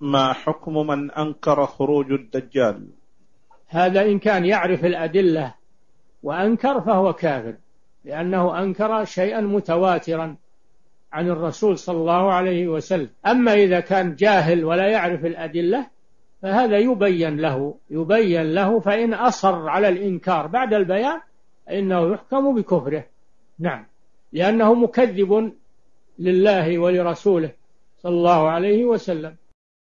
ما حكم من أنكر خروج الدجال؟ هذا إن كان يعرف الأدلة وأنكر فهو كافر، لأنه أنكر شيئا متواترا عن الرسول صلى الله عليه وسلم. أما إذا كان جاهل ولا يعرف الأدلة فهذا يبين له فإن أصر على الإنكار بعد البيان فإنه يحكم بكفره. نعم، لأنه مكذب لله ولرسوله صلى الله عليه وسلم.